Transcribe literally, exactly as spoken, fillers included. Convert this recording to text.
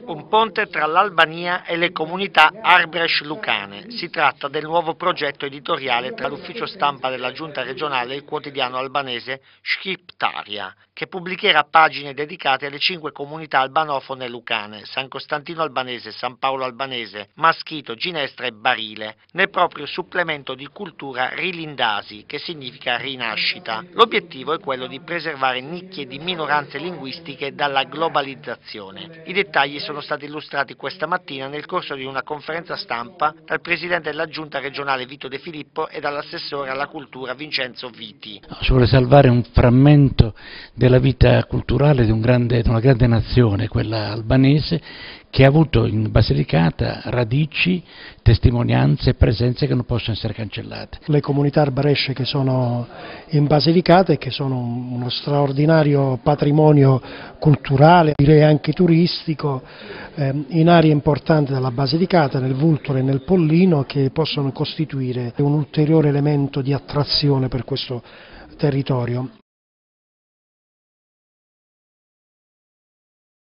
Un ponte tra l'Albania e le comunità arbresciucane. Si tratta del nuovo progetto editoriale tra l'ufficio stampa della giunta regionale e il quotidiano albanese Shqiptarja, che pubblicherà pagine dedicate alle cinque comunità albanofone lucane: San Costantino Albanese, San Paolo Albanese, Maschito, Ginestra e Barile, nel proprio supplemento di cultura Rilindasi, che significa rinascita. L'obiettivo è quello di preservare nicchie di minoranze linguistiche dalla globalizzazione. I dettagli sono stati illustrati questa mattina nel corso di una conferenza stampa dal presidente della giunta regionale Vito De Filippo e dall'assessore alla cultura Vincenzo Viti. Si vuole salvare un frammento della vita culturale di, un grande, di una grande nazione, quella albanese, che ha avuto in Basilicata radici, testimonianze e presenze che non possono essere cancellate. Le comunità arbresce che sono in Basilicata e che sono uno straordinario patrimonio culturale, direi anche turistico, eh, in aree importanti della Basilicata, nel Vulture e nel Pollino, che possono costituire un ulteriore elemento di attrazione per questo territorio.